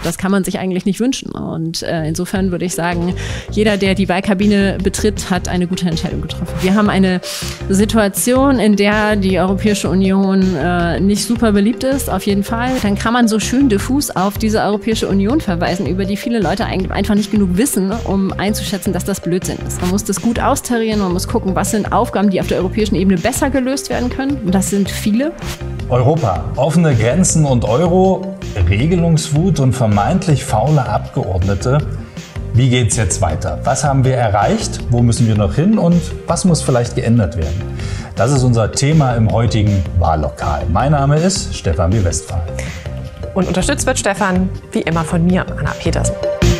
Das kann man sich eigentlich nicht wünschen. Und insofern würde ich sagen, jeder, der die Wahlkabine betritt, hat eine gute Entscheidung getroffen. Wir haben eine Situation, in der die Europäische Union nicht super beliebt ist, auf jeden Fall. Dann kann man so schön diffus auf diese Europäische Union verweisen, über die viele Leute einfach nicht genug wissen, um einzuschätzen, dass das Blödsinn ist. Man muss das gut austarieren, man muss gucken, was sind Aufgaben, die auf der europäischen Ebene besser gelöst werden können. Und das sind viele. Europa, offene Grenzen und Euro, Regelungswut und vermeintlich faule Abgeordnete. Wie geht's jetzt weiter? Was haben wir erreicht? Wo müssen wir noch hin? Und was muss vielleicht geändert werden? Das ist unser Thema im heutigen Wahllokal. Mein Name ist Stefan B. Westphal. Und unterstützt wird Stefan wie immer von mir, Anna Petersen.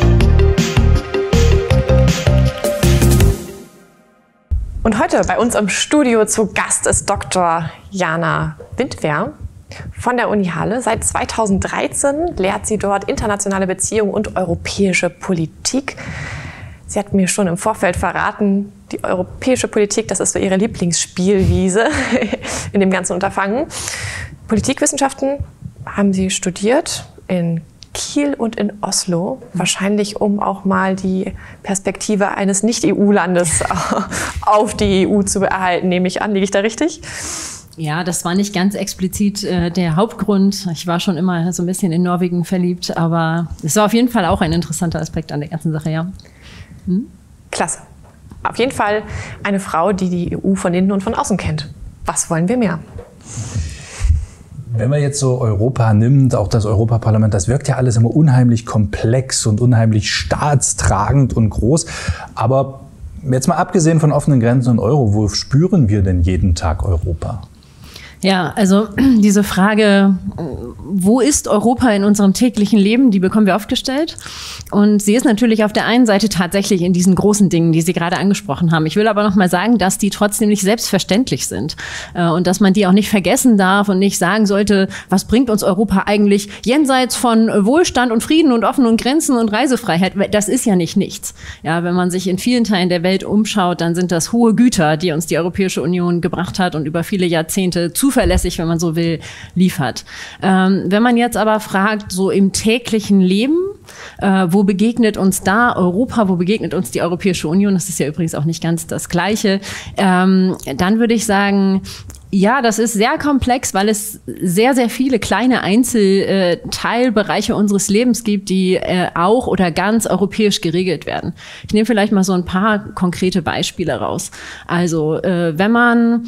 Und heute bei uns im Studio zu Gast ist Dr. Jana Windwer von der Uni Halle. Seit 2013 lehrt sie dort internationale Beziehungen und europäische Politik. Sie hat mir schon im Vorfeld verraten, die europäische Politik, das ist so ihre Lieblingsspielwiese in dem ganzen Unterfangen. Politikwissenschaften haben Sie studiert in Kiel und in Oslo, wahrscheinlich um auch mal die Perspektive eines Nicht-EU-Landes auf die EU zu erhalten, nehme ich an. Liege ich da richtig? Ja, das war nicht ganz explizit der Hauptgrund. Ich war schon immer so ein bisschen in Norwegen verliebt, aber es war auf jeden Fall auch ein interessanter Aspekt an der ganzen Sache, ja. Klasse. Auf jeden Fall eine Frau, die die EU von innen und von außen kennt. Was wollen wir mehr? Wenn man jetzt so Europa nimmt, auch das Europaparlament, das wirkt ja alles immer unheimlich komplex und unheimlich staatstragend und groß. Aber jetzt mal abgesehen von offenen Grenzen und Euro, wo spüren wir denn jeden Tag Europa? Ja, also diese Frage, wo ist Europa in unserem täglichen Leben, die bekommen wir oft gestellt. Und sie ist natürlich auf der einen Seite tatsächlich in diesen großen Dingen, die Sie gerade angesprochen haben. Ich will aber noch mal sagen, dass die trotzdem nicht selbstverständlich sind und dass man die auch nicht vergessen darf und nicht sagen sollte, was bringt uns Europa eigentlich jenseits von Wohlstand und Frieden und offenen Grenzen und Reisefreiheit. Das ist ja nicht nichts. Ja, wenn man sich in vielen Teilen der Welt umschaut, dann sind das hohe Güter, die uns die Europäische Union gebracht hat und über viele Jahrzehnte zuverlässig, wenn man so will, liefert. Wenn man jetzt aber fragt, so im täglichen Leben, wo begegnet uns da Europa, wo begegnet uns die Europäische Union, das ist ja übrigens auch nicht ganz das Gleiche, dann würde ich sagen, ja, das ist sehr komplex, weil es sehr, sehr viele kleine Einzelteilbereiche unseres Lebens gibt, die auch oder ganz europäisch geregelt werden. Ich nehme vielleicht mal so ein paar konkrete Beispiele raus. Also wenn man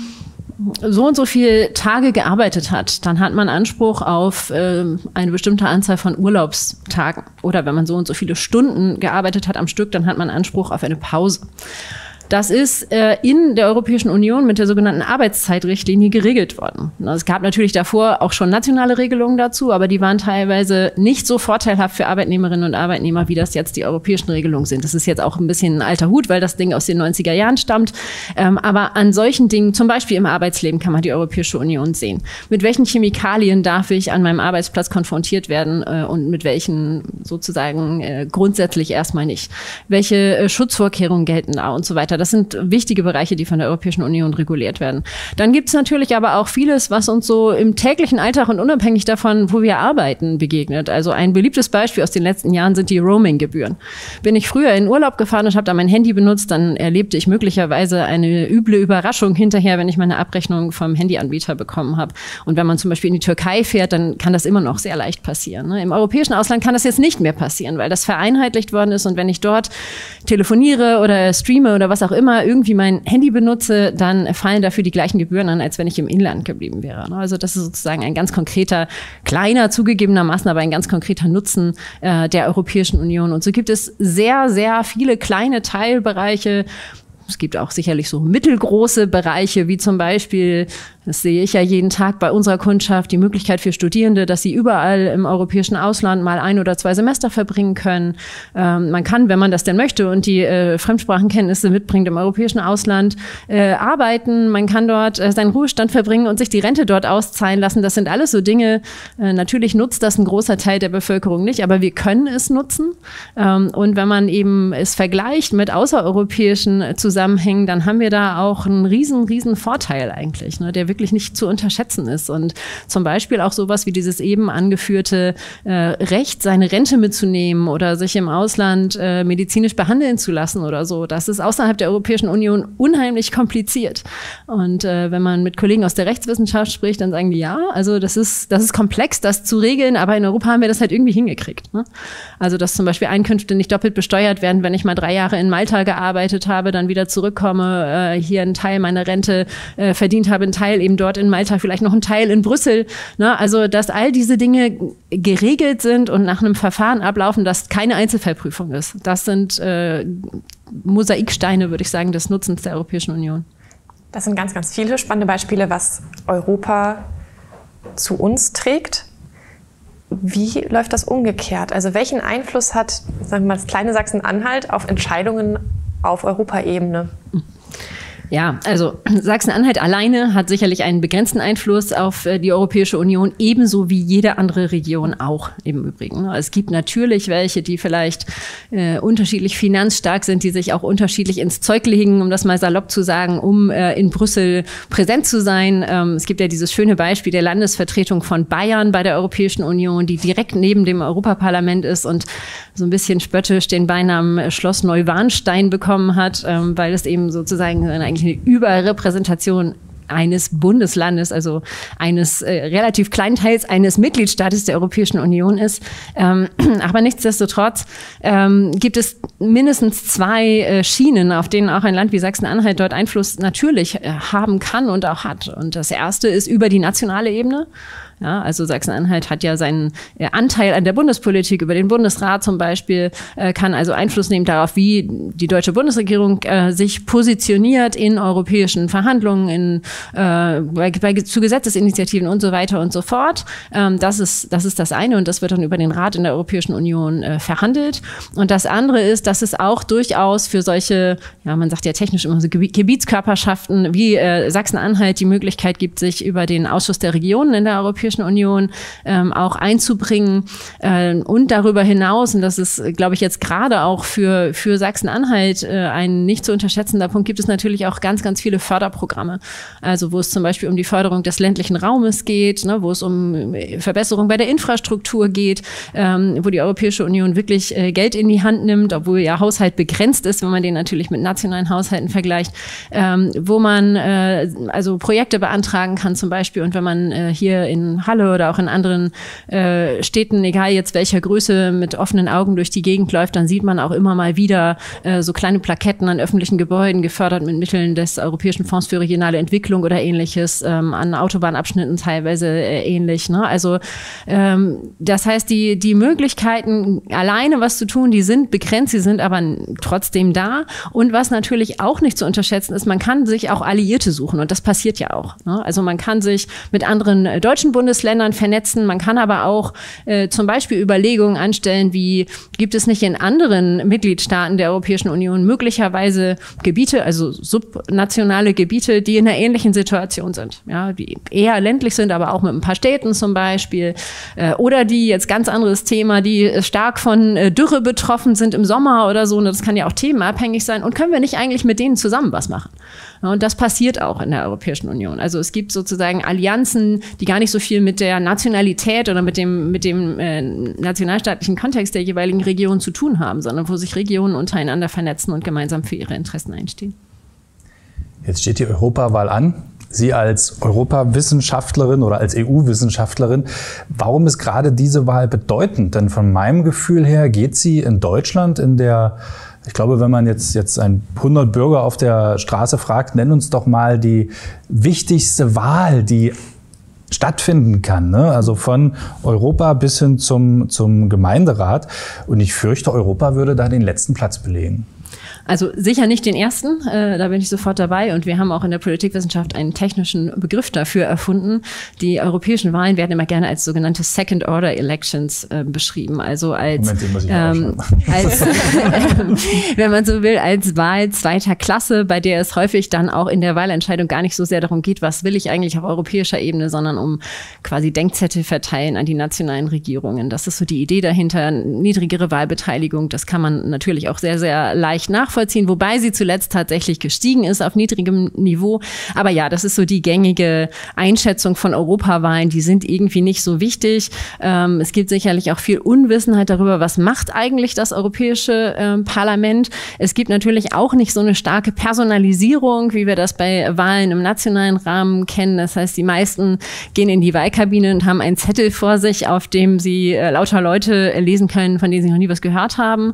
so und so viele Tage gearbeitet hat, dann hat man Anspruch auf eine bestimmte Anzahl von Urlaubstagen. Oder wenn man so und so viele Stunden gearbeitet hat am Stück, dann hat man Anspruch auf eine Pause. Das ist in der Europäischen Union mit der sogenannten Arbeitszeitrichtlinie geregelt worden. Es gab natürlich davor auch schon nationale Regelungen dazu, aber die waren teilweise nicht so vorteilhaft für Arbeitnehmerinnen und Arbeitnehmer, wie das jetzt die europäischen Regelungen sind. Das ist jetzt auch ein bisschen ein alter Hut, weil das Ding aus den 90er Jahren stammt. Aber an solchen Dingen, zum Beispiel im Arbeitsleben, kann man die Europäische Union sehen. Mit welchen Chemikalien darf ich an meinem Arbeitsplatz konfrontiert werden und mit welchen sozusagen grundsätzlich erstmal nicht? Welche Schutzvorkehrungen gelten da und so weiter? Das sind wichtige Bereiche, die von der Europäischen Union reguliert werden. Dann gibt es natürlich aber auch vieles, was uns so im täglichen Alltag und unabhängig davon, wo wir arbeiten, begegnet. Also ein beliebtes Beispiel aus den letzten Jahren sind die Roaming-Gebühren. Bin ich früher in Urlaub gefahren und habe da mein Handy benutzt, dann erlebte ich möglicherweise eine üble Überraschung hinterher, wenn ich meine Abrechnung vom Handyanbieter bekommen habe. Und wenn man zum Beispiel in die Türkei fährt, dann kann das immer noch sehr leicht passieren. Ne? Im europäischen Ausland kann das jetzt nicht mehr passieren, weil das vereinheitlicht worden ist. Und wenn ich dort telefoniere oder streame oder was auch immer irgendwie mein Handy benutze, dann fallen dafür die gleichen Gebühren an, als wenn ich im Inland geblieben wäre. Also das ist sozusagen ein ganz konkreter, kleiner zugegebenermaßen, aber ein ganz konkreter Nutzen der Europäischen Union. Und so gibt es sehr, sehr viele kleine Teilbereiche. Es gibt auch sicherlich so mittelgroße Bereiche, wie zum Beispiel, das sehe ich ja jeden Tag bei unserer Kundschaft, die Möglichkeit für Studierende, dass sie überall im europäischen Ausland mal 1 oder 2 Semester verbringen können. Man kann, wenn man das denn möchte und die Fremdsprachenkenntnisse mitbringt im europäischen Ausland, arbeiten. Man kann dort seinen Ruhestand verbringen und sich die Rente dort auszahlen lassen. Das sind alles so Dinge. Natürlich nutzt das ein großer Teil der Bevölkerung nicht, aber wir können es nutzen. Und wenn man eben es vergleicht mit außereuropäischen Zusammenhängen, dann haben wir da auch einen riesen Vorteil eigentlich, ne, der wirklich nicht zu unterschätzen ist. Und zum Beispiel auch sowas wie dieses eben angeführte Recht, seine Rente mitzunehmen oder sich im Ausland medizinisch behandeln zu lassen oder so. Das ist außerhalb der Europäischen Union unheimlich kompliziert. Und wenn man mit Kollegen aus der Rechtswissenschaft spricht, dann sagen die, ja, also das ist komplex, das zu regeln, aber in Europa haben wir das halt irgendwie hingekriegt. Ne? Also dass zum Beispiel Einkünfte nicht doppelt besteuert werden, wenn ich mal 3 Jahre in Malta gearbeitet habe, dann wieder zurückkomme, hier einen Teil meiner Rente verdient habe, einen Teil eben dort in Malta, vielleicht noch einen Teil in Brüssel. Ne? Also dass all diese Dinge geregelt sind und nach einem Verfahren ablaufen, das keine Einzelfallprüfung ist. Das sind Mosaiksteine, würde ich sagen, des Nutzens der Europäischen Union. Das sind ganz, ganz viele spannende Beispiele, was Europa zu uns trägt. Wie läuft das umgekehrt? Also welchen Einfluss hat, sagen wir mal, das kleine Sachsen-Anhalt auf Entscheidungen auf Europaebene? Ja, also Sachsen-Anhalt alleine hat sicherlich einen begrenzten Einfluss auf die Europäische Union, ebenso wie jede andere Region auch im Übrigen. Es gibt natürlich welche, die vielleicht unterschiedlich finanzstark sind, die sich auch unterschiedlich ins Zeug legen, um das mal salopp zu sagen, um in Brüssel präsent zu sein. Es gibt ja dieses schöne Beispiel der Landesvertretung von Bayern bei der Europäischen Union, die direkt neben dem Europaparlament ist und so ein bisschen spöttisch den Beinamen Schloss Neuwarnstein bekommen hat, weil es eben sozusagen eigentlich eine Überrepräsentation eines Bundeslandes, also eines relativ kleinen Teils eines Mitgliedstaates der Europäischen Union ist. Aber nichtsdestotrotz gibt es mindestens 2 Schienen, auf denen auch ein Land wie Sachsen-Anhalt dort Einfluss natürlich haben kann und auch hat. Und das erste ist über die nationale Ebene. Ja, also Sachsen-Anhalt hat ja seinen Anteil an der Bundespolitik über den Bundesrat zum Beispiel, kann also Einfluss nehmen darauf, wie die deutsche Bundesregierung sich positioniert in europäischen Verhandlungen, zu Gesetzesinitiativen und so weiter und so fort. Das ist das eine und das wird dann über den Rat in der Europäischen Union verhandelt. Und das andere ist, dass es auch durchaus für solche, ja, man sagt ja technisch immer so Gebietskörperschaften wie Sachsen-Anhalt die Möglichkeit gibt, sich über den Ausschuss der Regionen in der Europäischen Union auch einzubringen und darüber hinaus, und das ist, glaube ich, jetzt gerade auch für Sachsen-Anhalt ein nicht zu unterschätzender Punkt, gibt es natürlich auch ganz, ganz viele Förderprogramme. Also wo es zum Beispiel um die Förderung des ländlichen Raumes geht, ne, wo es um Verbesserung bei der Infrastruktur geht, wo die Europäische Union wirklich Geld in die Hand nimmt, obwohl ja Haushalt begrenzt ist, wenn man den natürlich mit nationalen Haushalten vergleicht, wo man also Projekte beantragen kann zum Beispiel und wenn man hier in Halle oder auch in anderen Städten, egal jetzt welcher Größe, mit offenen Augen durch die Gegend läuft, dann sieht man auch immer mal wieder so kleine Plaketten an öffentlichen Gebäuden, gefördert mit Mitteln des Europäischen Fonds für regionale Entwicklung oder ähnliches, an Autobahnabschnitten teilweise ähnlich. Ne? Also das heißt, die Möglichkeiten, alleine was zu tun, die sind begrenzt, sie sind aber trotzdem da. Und was natürlich auch nicht zu unterschätzen ist, man kann sich auch Alliierte suchen und das passiert ja auch. Ne? Also man kann sich mit anderen deutschen Bundesländern vernetzen. Man kann aber auch zum Beispiel Überlegungen anstellen, wie gibt es nicht in anderen Mitgliedstaaten der Europäischen Union möglicherweise Gebiete, also subnationale Gebiete, die in einer ähnlichen Situation sind, ja, die eher ländlich sind, aber auch mit ein paar Städten zum Beispiel, oder die jetzt ganz anderes Thema, die stark von Dürre betroffen sind im Sommer oder so. Und das kann ja auch themenabhängig sein. Und können wir nicht eigentlich mit denen zusammen was machen? Und das passiert auch in der Europäischen Union. Also es gibt sozusagen Allianzen, die gar nicht so viel mit der Nationalität oder mit dem nationalstaatlichen Kontext der jeweiligen Region zu tun haben, sondern wo sich Regionen untereinander vernetzen und gemeinsam für ihre Interessen einstehen. Jetzt steht die Europawahl an. Sie als Europawissenschaftlerin oder als EU-Wissenschaftlerin, warum ist gerade diese Wahl bedeutend? Denn von meinem Gefühl her geht sie in Deutschland ich glaube, wenn man jetzt 100 Bürger auf der Straße fragt, nenn uns doch mal die wichtigste Wahl, die stattfinden kann, ne? Also von Europa bis hin zum Gemeinderat. Und ich fürchte, Europa würde da den letzten Platz belegen. Also sicher nicht den ersten, da bin ich sofort dabei. Und wir haben auch in der Politikwissenschaft einen technischen Begriff dafür erfunden. Die europäischen Wahlen werden immer gerne als sogenannte Second-Order-Elections beschrieben. Also als, wenn man so will, als Wahl zweiter Klasse, bei der es häufig dann auch in der Wahlentscheidung gar nicht so sehr darum geht, was will ich eigentlich auf europäischer Ebene, sondern um quasi Denkzettel verteilen an die nationalen Regierungen. Das ist so die Idee dahinter, niedrigere Wahlbeteiligung. Das kann man natürlich auch sehr, sehr leicht nachvollziehen. nachvollziehen, wobei sie zuletzt tatsächlich gestiegen ist auf niedrigem Niveau. Aber ja, das ist so die gängige Einschätzung von Europawahlen. Die sind irgendwie nicht so wichtig. Es gibt sicherlich auch viel Unwissenheit darüber, was macht eigentlich das Europäische Parlament. Es gibt natürlich auch nicht so eine starke Personalisierung, wie wir das bei Wahlen im nationalen Rahmen kennen. Das heißt, die meisten gehen in die Wahlkabine und haben einen Zettel vor sich, auf dem sie lauter Leute lesen können, von denen sie noch nie was gehört haben.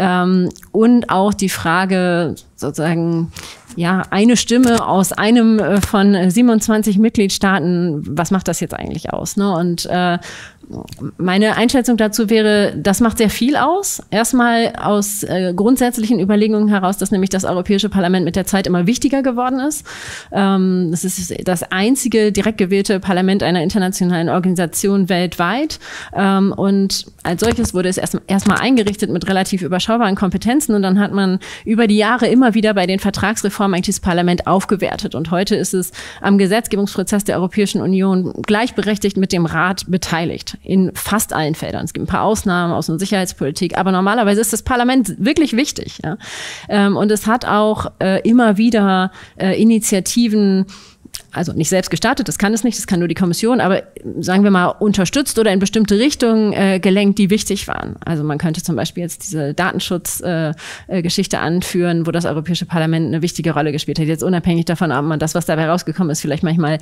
Und auch die Frage sozusagen, ja, eine Stimme aus einem von 27 Mitgliedstaaten, was macht das jetzt eigentlich aus? Ne? Und meine Einschätzung dazu wäre, das macht sehr viel aus. Erstmal aus grundsätzlichen Überlegungen heraus, dass nämlich das Europäische Parlament mit der Zeit immer wichtiger geworden ist. Das ist das einzige direkt gewählte Parlament einer internationalen Organisation weltweit. Und als solches wurde es erstmal eingerichtet mit relativ überschaubaren Kompetenzen. Und dann hat man über die Jahre immer wieder bei den Vertragsreformen eigentlich das Parlament aufgewertet. Und heute ist es am Gesetzgebungsprozess der Europäischen Union gleichberechtigt mit dem Rat beteiligt. In fast allen Feldern. Es gibt ein paar Ausnahmen, Außen- und Sicherheitspolitik, aber normalerweise ist das Parlament wirklich wichtig. Ja? Und es hat auch immer wieder Initiativen, also nicht selbst gestartet, das kann es nicht, das kann nur die Kommission, aber sagen wir mal unterstützt oder in bestimmte Richtungen gelenkt, die wichtig waren. Also man könnte zum Beispiel jetzt diese Datenschutzgeschichte anführen, wo das Europäische Parlament eine wichtige Rolle gespielt hat. Jetzt unabhängig davon, ob man das, was dabei rausgekommen ist, vielleicht manchmal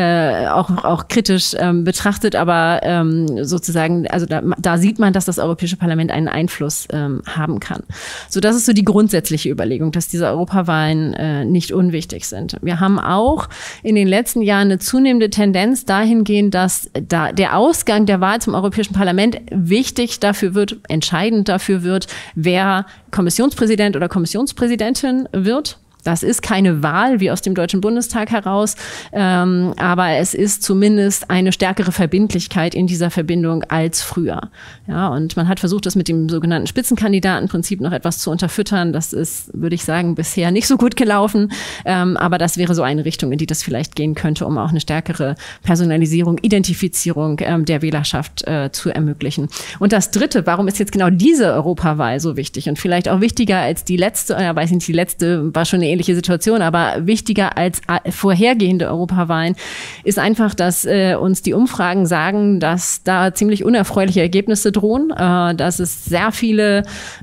auch kritisch betrachtet, aber sozusagen, also da sieht man, dass das Europäische Parlament einen Einfluss haben kann. So, das ist so die grundsätzliche Überlegung, dass diese Europawahlen nicht unwichtig sind. Wir haben auch in den letzten Jahren eine zunehmende Tendenz dahingehend, dass der Ausgang der Wahl zum Europäischen Parlament wichtig dafür wird, entscheidend dafür wird, wer Kommissionspräsident oder Kommissionspräsidentin wird. Das ist keine Wahl wie aus dem Deutschen Bundestag heraus, aber es ist zumindest eine stärkere Verbindlichkeit in dieser Verbindung als früher. Ja, und man hat versucht, das mit dem sogenannten Spitzenkandidatenprinzip noch etwas zu unterfüttern. Das ist, würde ich sagen, bisher nicht so gut gelaufen, aber das wäre so eine Richtung, in die das vielleicht gehen könnte, um auch eine stärkere Personalisierung, Identifizierung der Wählerschaft zu ermöglichen. Und das Dritte, warum ist jetzt genau diese Europawahl so wichtig und vielleicht auch wichtiger als die letzte, weiß nicht, die letzte war schon eine ähnliche Situation, aber wichtiger als vorhergehende Europawahlen ist einfach, dass uns die Umfragen sagen, dass da ziemlich unerfreuliche Ergebnisse drohen, dass es sehr viele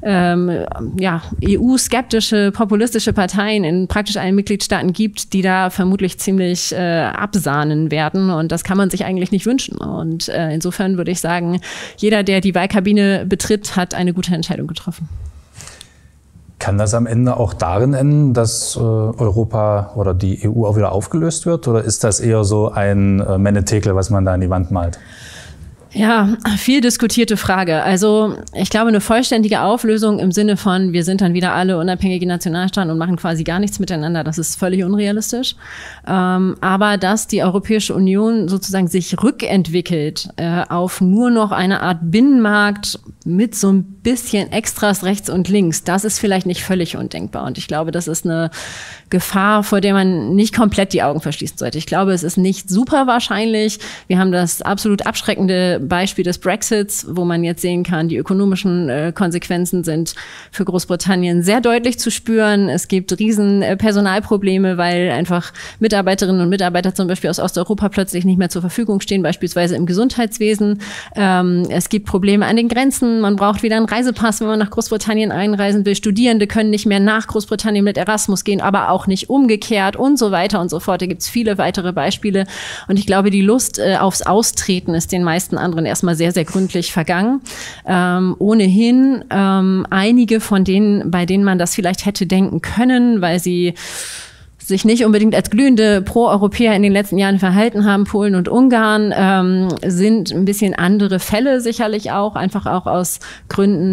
EU-skeptische, populistische Parteien in praktisch allen Mitgliedstaaten gibt, die da vermutlich ziemlich absahnen werden, und das kann man sich eigentlich nicht wünschen. Und insofern würde ich sagen, jeder, der die Wahlkabine betritt, hat eine gute Entscheidung getroffen. Kann das am Ende auch darin enden, dass Europa oder die EU auch wieder aufgelöst wird? Oder ist das eher so ein Menetekel, was man da an die Wand malt? Ja, viel diskutierte Frage. Also ich glaube, eine vollständige Auflösung im Sinne von, wir sind dann wieder alle unabhängige Nationalstaaten und machen quasi gar nichts miteinander, das ist völlig unrealistisch. Aber dass die Europäische Union sozusagen sich rückentwickelt auf nur noch eine Art Binnenmarkt mit so ein bisschen Extras rechts und links, das ist vielleicht nicht völlig undenkbar. Und ich glaube, das ist eine Gefahr, vor der man nicht komplett die Augen verschließen sollte. Ich glaube, es ist nicht super wahrscheinlich. Wir haben das absolut abschreckende Beispiel des Brexits, wo man jetzt sehen kann, die ökonomischen Konsequenzen sind für Großbritannien sehr deutlich zu spüren. Es gibt riesen Personalprobleme, weil einfach Mitarbeiterinnen und Mitarbeiter zum Beispiel aus Osteuropa plötzlich nicht mehr zur Verfügung stehen, beispielsweise im Gesundheitswesen. Es gibt Probleme an den Grenzen. Man braucht wieder einen Reisepass, wenn man nach Großbritannien einreisen will. Studierende können nicht mehr nach Großbritannien mit Erasmus gehen, aber auch nicht umgekehrt und so weiter und so fort. Da gibt es viele weitere Beispiele. Und ich glaube, die Lust aufs Austreten ist den meisten anderen erstmal sehr, sehr gründlich vergangen. Ohnehin einige von denen, bei denen man das vielleicht hätte denken können, weil sie sich nicht unbedingt als glühende Pro-Europäer in den letzten Jahren verhalten haben, Polen und Ungarn, sind ein bisschen andere Fälle sicherlich auch, einfach auch aus Gründen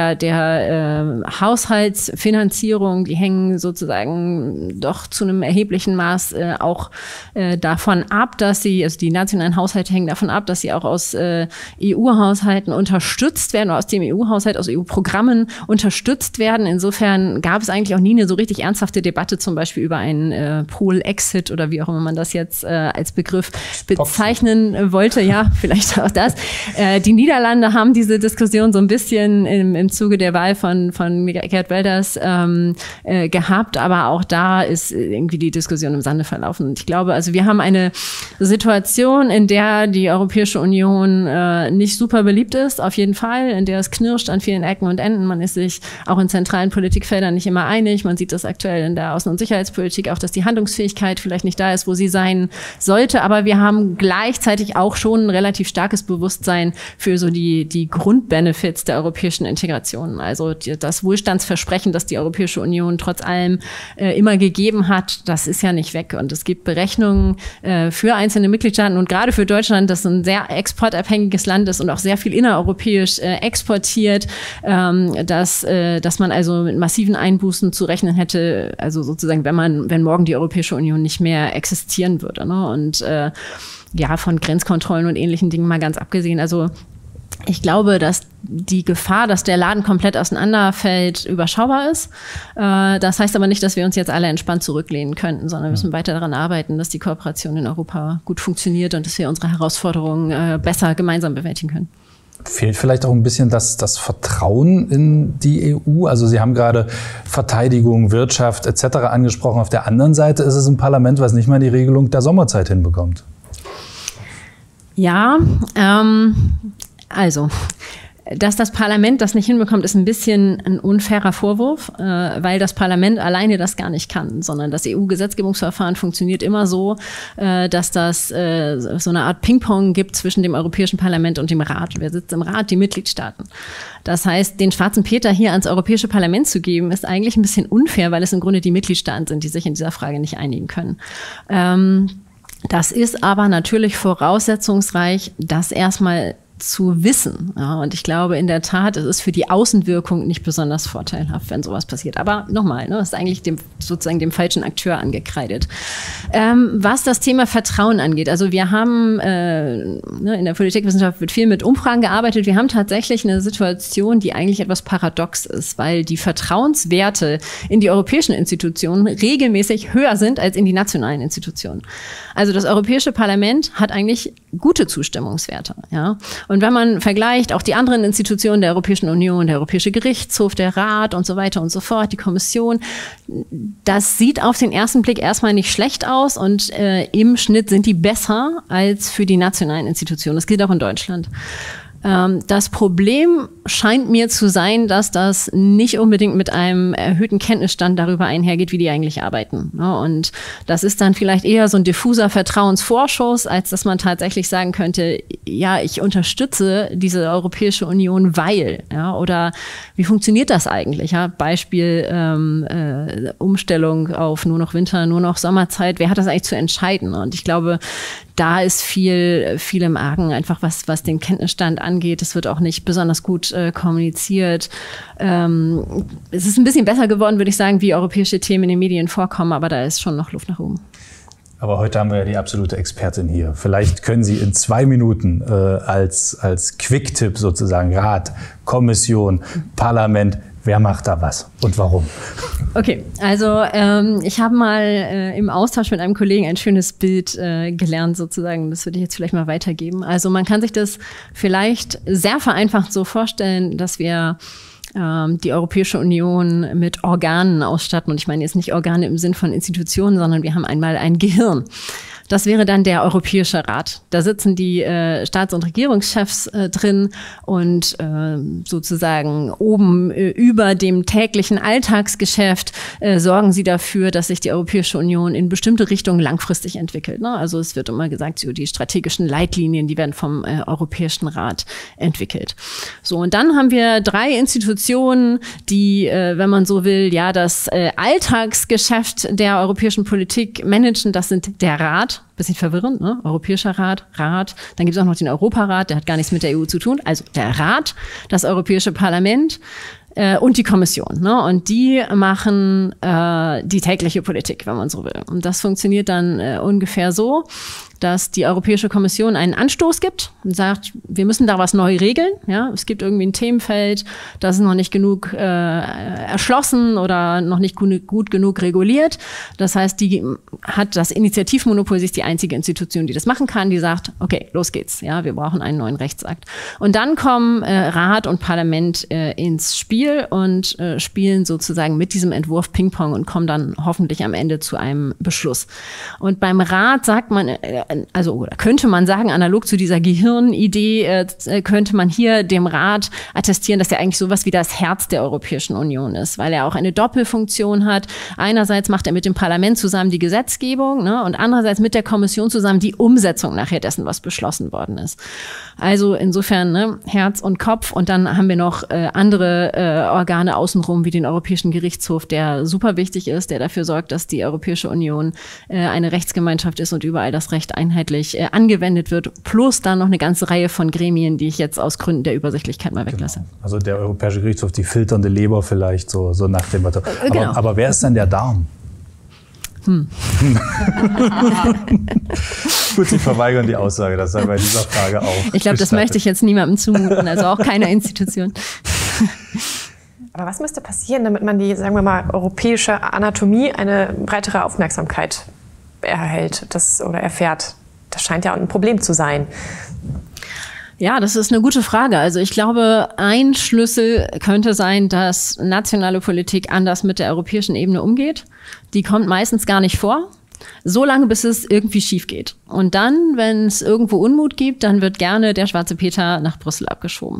der Haushaltsfinanzierung. Die hängen sozusagen doch zu einem erheblichen Maß auch davon ab, dass sie, also die nationalen Haushalte hängen davon ab, dass sie auch aus EU-Haushalten unterstützt werden, oder aus dem EU-Haushalt, aus EU-Programmen unterstützt werden. Insofern gab es eigentlich auch nie eine so richtig ernsthafte Debatte zum Beispiel über ein ein Pol-Exit oder wie auch immer man das jetzt als Begriff bezeichnen wollte. Ja, vielleicht auch das. Die Niederlande haben diese Diskussion so ein bisschen im Zuge der Wahl von Geert Wilders gehabt, aber auch da ist irgendwie die Diskussion im Sande verlaufen. Und ich glaube, also wir haben eine Situation, in der die Europäische Union nicht super beliebt ist, auf jeden Fall, in der es knirscht an vielen Ecken und Enden. Man ist sich auch in zentralen Politikfeldern nicht immer einig. Man sieht das aktuell in der Außen- und Sicherheitspolitik auch, dass die Handlungsfähigkeit vielleicht nicht da ist, wo sie sein sollte. Aber wir haben gleichzeitig auch schon ein relativ starkes Bewusstsein für so die Grundbenefits der europäischen Integration. Also das Wohlstandsversprechen, das die Europäische Union trotz allem immer gegeben hat, das ist ja nicht weg. Und es gibt Berechnungen für einzelne Mitgliedstaaten und gerade für Deutschland, das ein sehr exportabhängiges Land ist und auch sehr viel innereuropäisch exportiert, dass man also mit massiven Einbußen zu rechnen hätte, also sozusagen, wenn morgen die Europäische Union nicht mehr existieren würde. Ne? Und ja, von Grenzkontrollen und ähnlichen Dingen mal ganz abgesehen. Also ich glaube, dass die Gefahr, dass der Laden komplett auseinanderfällt, überschaubar ist. Das heißt aber nicht, dass wir uns jetzt alle entspannt zurücklehnen könnten, sondern wir müssen weiter daran arbeiten, dass die Kooperation in Europa gut funktioniert und dass wir unsere Herausforderungen besser gemeinsam bewältigen können. Fehlt vielleicht auch ein bisschen das Vertrauen in die EU? Also Sie haben gerade Verteidigung, Wirtschaft etc. angesprochen. Auf der anderen Seite ist es ein Parlament, was nicht mal die Regelung der Sommerzeit hinbekommt. Ja, also, dass das Parlament das nicht hinbekommt, ist ein bisschen ein unfairer Vorwurf, weil das Parlament alleine das gar nicht kann, sondern das EU-Gesetzgebungsverfahren funktioniert immer so, dass das so eine Art Ping-Pong gibt zwischen dem Europäischen Parlament und dem Rat. Wer sitzt im Rat? Die Mitgliedstaaten. Das heißt, den schwarzen Peter hier ans Europäische Parlament zu geben, ist eigentlich ein bisschen unfair, weil es im Grunde die Mitgliedstaaten sind, die sich in dieser Frage nicht einigen können. Das ist aber natürlich voraussetzungsreich, das erstmal zu wissen. Ja, und ich glaube in der Tat, es ist für die Außenwirkung nicht besonders vorteilhaft, wenn sowas passiert. Aber nochmal, ist eigentlich sozusagen dem falschen Akteur angekreidet. Was das Thema Vertrauen angeht, also wir haben in der Politikwissenschaft wird viel mit Umfragen gearbeitet. Wir haben tatsächlich eine Situation, die eigentlich etwas paradox ist, weil die Vertrauenswerte in die europäischen Institutionen regelmäßig höher sind als in die nationalen Institutionen. Also das Europäische Parlament hat eigentlich gute Zustimmungswerte, ja. Und wenn man vergleicht, auch die anderen Institutionen der Europäischen Union, der Europäische Gerichtshof, der Rat und so weiter und so fort, die Kommission, das sieht auf den ersten Blick erstmal nicht schlecht aus und im Schnitt sind die besser als für die nationalen Institutionen. Das gilt auch in Deutschland. Das Problem scheint mir zu sein, dass das nicht unbedingt mit einem erhöhten Kenntnisstand darüber einhergeht, wie die eigentlich arbeiten. Und das ist dann vielleicht eher so ein diffuser Vertrauensvorschuss, als dass man tatsächlich sagen könnte, ja, ich unterstütze diese Europäische Union, weil, ja, oder wie funktioniert das eigentlich? Ja, Beispiel Umstellung auf nur noch Winter, nur noch Sommerzeit. Wer hat das eigentlich zu entscheiden? Und ich glaube, da ist viel im Argen, einfach was den Kenntnisstand angeht. Es wird auch nicht besonders gut kommuniziert. Es ist ein bisschen besser geworden, würde ich sagen, wie europäische Themen in den Medien vorkommen, aber da ist schon noch Luft nach oben. Aber heute haben wir ja die absolute Expertin hier. Vielleicht können Sie in 2 Minuten als Quick-Tipp sozusagen Rat, Kommission, Parlament, wer macht da was und warum? Okay, also ich habe mal im Austausch mit einem Kollegen ein schönes Bild gelernt sozusagen. Das würde ich jetzt vielleicht mal weitergeben. Also man kann sich das vielleicht sehr vereinfacht so vorstellen, dass wir die Europäische Union mit Organen ausstatten. Und ich meine jetzt nicht Organe im Sinn von Institutionen, sondern wir haben einmal ein Gehirn. Das wäre dann der Europäische Rat. Da sitzen die Staats- und Regierungschefs drin und sozusagen oben über dem täglichen Alltagsgeschäft sorgen sie dafür, dass sich die Europäische Union in bestimmte Richtungen langfristig entwickelt. Ne? Also es wird immer gesagt, so die strategischen Leitlinien, die werden vom Europäischen Rat entwickelt. So, und dann haben wir 3 Institutionen, die, wenn man so will, ja, das Alltagsgeschäft der europäischen Politik managen. Das sind der Rat. Bisschen verwirrend, ne? Europäischer Rat. Dann gibt es auch noch den Europarat, der hat gar nichts mit der EU zu tun. Also der Rat, das Europäische Parlament und die Kommission. Ne? Und die machen die tägliche Politik, wenn man so will. Und das funktioniert dann ungefähr so, dass die Europäische Kommission einen Anstoß gibt und sagt, wir müssen da was neu regeln. Ja, es gibt irgendwie ein Themenfeld, das ist noch nicht genug erschlossen oder noch nicht gut genug reguliert. Das heißt, die hat das Initiativmonopol, sie ist die einzige Institution, die das machen kann, die sagt, okay, los geht's. Ja, wir brauchen einen neuen Rechtsakt. Und dann kommen Rat und Parlament ins Spiel und spielen sozusagen mit diesem Entwurf Ping-Pong und kommen dann hoffentlich am Ende zu einem Beschluss. Und beim Rat sagt man, also oder könnte man sagen, analog zu dieser Gehirnidee, könnte man hier dem Rat attestieren, dass er eigentlich sowas wie das Herz der Europäischen Union ist, weil er auch eine Doppelfunktion hat. Einerseits macht er mit dem Parlament zusammen die Gesetzgebung, ne, und andererseits mit der Kommission zusammen die Umsetzung nachher dessen, was beschlossen worden ist. Also insofern, ne, Herz und Kopf, und dann haben wir noch andere Organe außenrum, wie den Europäischen Gerichtshof, der super wichtig ist, der dafür sorgt, dass die Europäische Union eine Rechtsgemeinschaft ist und überall das Recht einheitlich angewendet wird, plus dann noch eine ganze Reihe von Gremien, die ich jetzt aus Gründen der Übersichtlichkeit mal weglasse. Genau. Also der Europäische Gerichtshof, die filternde Leber vielleicht, so nach dem Motto. Genau. Aber wer ist denn der Darm? Gut, Sie verweigern die Aussage, das sei bei dieser Frage auch. Ich glaube, das möchte ich jetzt niemandem zumuten, also auch keiner Institution. Aber was müsste passieren, damit man die, sagen wir mal, europäische Anatomie eine breitere Aufmerksamkeit erhält oder erfährt? Das scheint ja ein Problem zu sein. Ja, das ist eine gute Frage. Also ich glaube, ein Schlüssel könnte sein, dass nationale Politik anders mit der europäischen Ebene umgeht. Die kommt meistens gar nicht vor. So lange, bis es irgendwie schief geht. Und dann, wenn es irgendwo Unmut gibt, dann wird gerne der schwarze Peter nach Brüssel abgeschoben.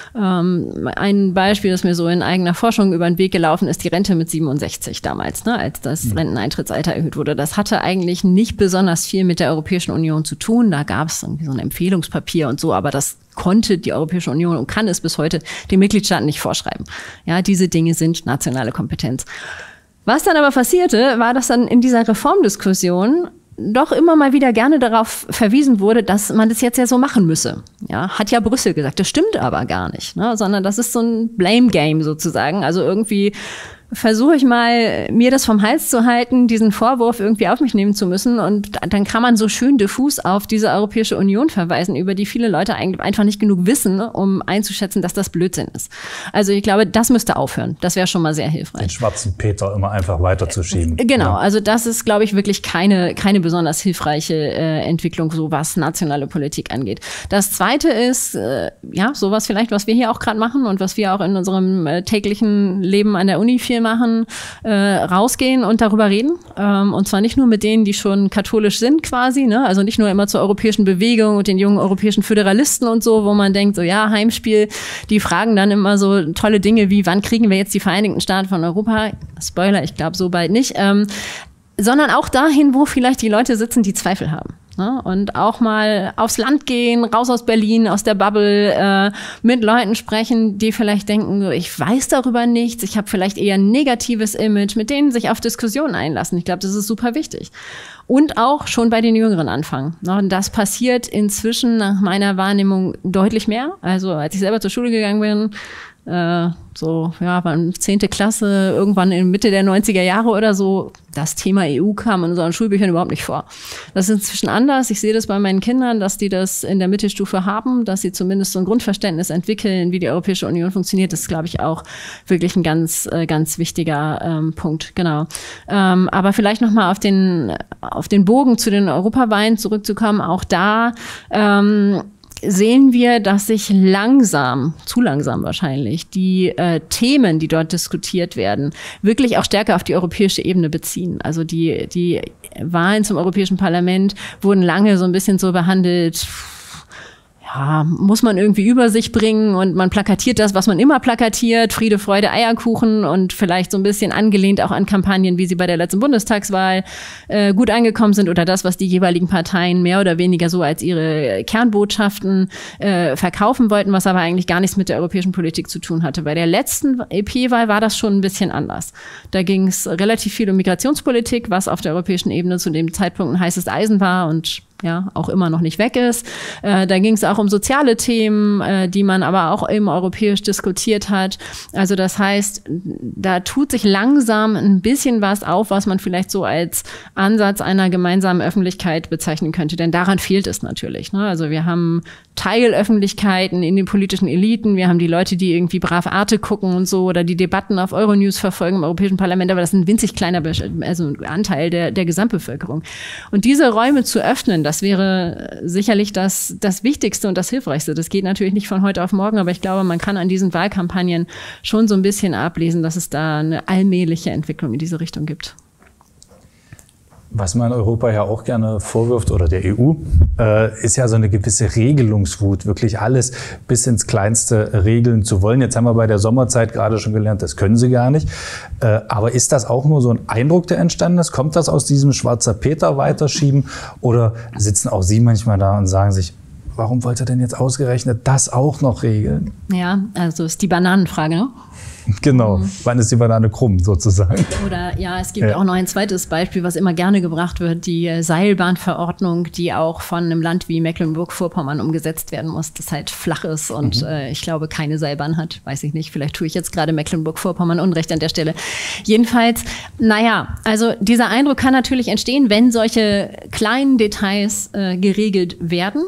Ein Beispiel, das mir so in eigener Forschung über den Weg gelaufen ist, die Rente mit 67 damals, ne, als das Renteneintrittsalter erhöht wurde. Das hatte eigentlich nicht besonders viel mit der Europäischen Union zu tun. Da gab es irgendwie so ein Empfehlungspapier und so, aber das konnte die Europäische Union und kann es bis heute den Mitgliedstaaten nicht vorschreiben. Ja, diese Dinge sind nationale Kompetenz. Was dann aber passierte, war, dass dann in dieser Reformdiskussion doch immer mal wieder gerne darauf verwiesen wurde, dass man das jetzt ja so machen müsse. Ja, hat ja Brüssel gesagt. Das stimmt aber gar nicht, ne? Sondern das ist so ein Blame Game sozusagen. Also irgendwie versuche ich mal, mir das vom Hals zu halten, diesen Vorwurf irgendwie auf mich nehmen zu müssen. Und dann kann man so schön diffus auf diese Europäische Union verweisen, über die viele Leute eigentlich einfach nicht genug wissen, um einzuschätzen, dass das Blödsinn ist. Also ich glaube, das müsste aufhören. Das wäre schon mal sehr hilfreich. Den schwarzen Peter immer einfach weiterzuschieben. Genau, also das ist, glaube ich, wirklich keine besonders hilfreiche Entwicklung, so was nationale Politik angeht. Das Zweite ist, ja, sowas vielleicht, was wir hier auch gerade machen und was wir auch in unserem täglichen Leben an der Uni viel machen, rausgehen und darüber reden. Und zwar nicht nur mit denen, die schon katholisch sind quasi, ne? Also nicht nur immer zur europäischen Bewegung und den jungen europäischen Föderalisten und so, wo man denkt, so ja, Heimspiel, die fragen dann immer so tolle Dinge wie, wann kriegen wir jetzt die Vereinigten Staaten von Europa? Spoiler, ich glaube so bald nicht. Sondern auch dahin, wo vielleicht die Leute sitzen, die Zweifel haben. Und auch mal aufs Land gehen, raus aus Berlin, aus der Bubble, mit Leuten sprechen, die vielleicht denken, ich weiß darüber nichts, ich habe vielleicht eher ein negatives Image, mit denen sich auf Diskussionen einlassen. Ich glaube, das ist super wichtig. Und auch schon bei den Jüngeren anfangen. Und das passiert inzwischen nach meiner Wahrnehmung deutlich mehr. Also als ich selber zur Schule gegangen bin, so, ja, war 10. Klasse, irgendwann in Mitte der 90er Jahre oder so, das Thema EU kam in unseren Schulbüchern überhaupt nicht vor. Das ist inzwischen anders. Ich sehe das bei meinen Kindern, dass die das in der Mittelstufe haben, dass sie zumindest so ein Grundverständnis entwickeln, wie die Europäische Union funktioniert. Das ist, glaube ich, auch wirklich ein ganz wichtiger Punkt. Genau. Aber vielleicht noch mal auf den Bogen zu den Europawahlen zurückzukommen. Auch da sehen wir, dass sich langsam, zu langsam wahrscheinlich, die Themen, die dort diskutiert werden, wirklich auch stärker auf die europäische Ebene beziehen. Also die Wahlen zum Europäischen Parlament wurden lange so ein bisschen so behandelt, ja, muss man irgendwie über sich bringen und man plakatiert das, was man immer plakatiert, Friede, Freude, Eierkuchen und vielleicht so ein bisschen angelehnt auch an Kampagnen, wie sie bei der letzten Bundestagswahl gut angekommen sind oder das, was die jeweiligen Parteien mehr oder weniger so als ihre Kernbotschaften verkaufen wollten, was aber eigentlich gar nichts mit der europäischen Politik zu tun hatte. Bei der letzten EP-Wahl war das schon ein bisschen anders. Da ging es relativ viel um Migrationspolitik, was auf der europäischen Ebene zu dem Zeitpunkt ein heißes Eisen war und ja, auch immer noch nicht weg ist. Da ging es auch um soziale Themen, die man aber auch eben europäisch diskutiert hat. Also das heißt, da tut sich langsam ein bisschen was auf, was man vielleicht so als Ansatz einer gemeinsamen Öffentlichkeit bezeichnen könnte. Denn daran fehlt es natürlich. Ne? Also wir haben Teilöffentlichkeiten in den politischen Eliten. Wir haben die Leute, die irgendwie brav Arte gucken und so oder die Debatten auf Euronews verfolgen im Europäischen Parlament. Aber das ist ein winzig kleiner Anteil der Gesamtbevölkerung. Und diese Räume zu öffnen, das wäre sicherlich das Wichtigste und das Hilfreichste. Das geht natürlich nicht von heute auf morgen, aber ich glaube, man kann an diesen Wahlkampagnen schon so ein bisschen ablesen, dass es da eine allmähliche Entwicklung in diese Richtung gibt. Was man Europa ja auch gerne vorwirft, oder der EU, ist ja so eine gewisse Regelungswut, wirklich alles bis ins Kleinste regeln zu wollen. Jetzt haben wir bei der Sommerzeit gerade schon gelernt, das können sie gar nicht. Aber ist das auch nur so ein Eindruck, der entstanden ist? Kommt das aus diesem Schwarzer Peter weiterschieben? Oder sitzen auch Sie manchmal da und sagen sich, warum wollt ihr denn jetzt ausgerechnet das auch noch regeln? Ja, also ist die Bananenfrage, ne? Genau. Wann ist die Banane krumm, sozusagen? Oder ja, es gibt auch noch ein zweites Beispiel, was immer gerne gebracht wird, die Seilbahnverordnung, die auch von einem Land wie Mecklenburg-Vorpommern umgesetzt werden muss, das halt flach ist und ich glaube keine Seilbahn hat. Weiß ich nicht, vielleicht tue ich jetzt gerade Mecklenburg-Vorpommern Unrecht an der Stelle. Jedenfalls, naja, also dieser Eindruck kann natürlich entstehen, wenn solche kleinen Details geregelt werden.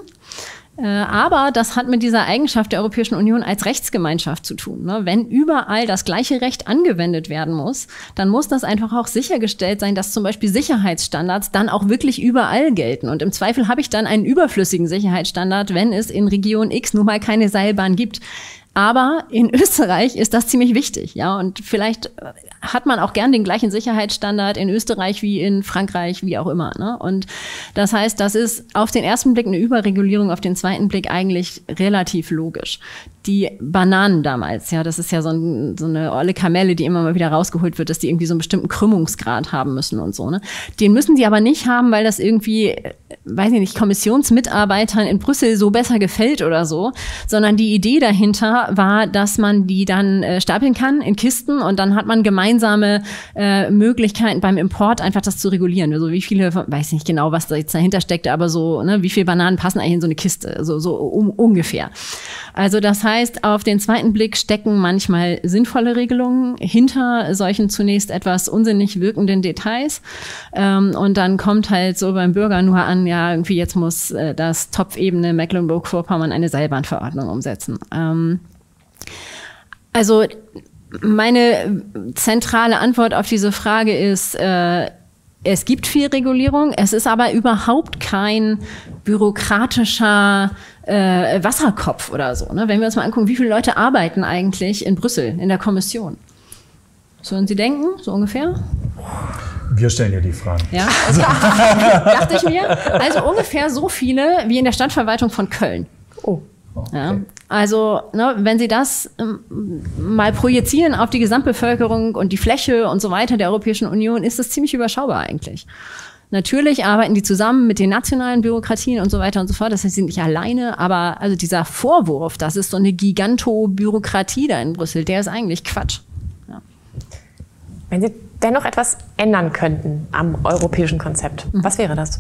Aber das hat mit dieser Eigenschaft der Europäischen Union als Rechtsgemeinschaft zu tun. Ne? Wenn überall das gleiche Recht angewendet werden muss, dann muss das einfach auch sichergestellt sein, dass zum Beispiel Sicherheitsstandards dann auch wirklich überall gelten. Und im Zweifel habe ich dann einen überflüssigen Sicherheitsstandard, wenn es in Region X nun mal keine Seilbahn gibt. Aber in Österreich ist das ziemlich wichtig, ja. Und vielleicht hat man auch gern den gleichen Sicherheitsstandard in Österreich wie in Frankreich, wie auch immer, ne? Und das heißt, das ist auf den ersten Blick eine Überregulierung, auf den zweiten Blick eigentlich relativ logisch. Die Bananen damals, ja, das ist ja so eine olle Kamelle, die immer mal wieder rausgeholt wird, dass die irgendwie so einen bestimmten Krümmungsgrad haben müssen und so, ne? Den müssen die aber nicht haben, weil das irgendwie, weiß ich nicht, Kommissionsmitarbeitern in Brüssel so besser gefällt oder so, sondern die Idee dahinter war, dass man die dann stapeln kann in Kisten und dann hat man gemeinsame Möglichkeiten beim Import einfach das zu regulieren. Also wie viele, weiß nicht genau, was da jetzt dahinter steckt, aber so, ne, wie viele Bananen passen eigentlich in so eine Kiste, so ungefähr. Also das heißt, auf den zweiten Blick stecken manchmal sinnvolle Regelungen hinter solchen zunächst etwas unsinnig wirkenden Details. Und dann kommt halt so beim Bürger nur an, ja, irgendwie jetzt muss das Topfebene Mecklenburg-Vorpommern eine Seilbahnverordnung umsetzen. Also meine zentrale Antwort auf diese Frage ist, es gibt viel Regulierung, es ist aber überhaupt kein bürokratischer Wasserkopf oder so. Ne? Wenn wir uns mal angucken, wie viele Leute arbeiten eigentlich in Brüssel, in der Kommission? Sollen Sie denken, so ungefähr? Wir stellen ja die Fragen. Ja, also, dachte ich mir. Also ungefähr so viele wie in der Stadtverwaltung von Köln. Oh. Okay. Ja, also ne, wenn Sie das mal projizieren auf die Gesamtbevölkerung und die Fläche und so weiter der Europäischen Union, ist das ziemlich überschaubar eigentlich. Natürlich arbeiten die zusammen mit den nationalen Bürokratien und so weiter und so fort. Das heißt, sie sind nicht alleine, aber also dieser Vorwurf, das ist so eine Gigantobürokratie da in Brüssel, der ist eigentlich Quatsch. Ja. Wenn Sie dennoch etwas ändern könnten am europäischen Konzept, was wäre das?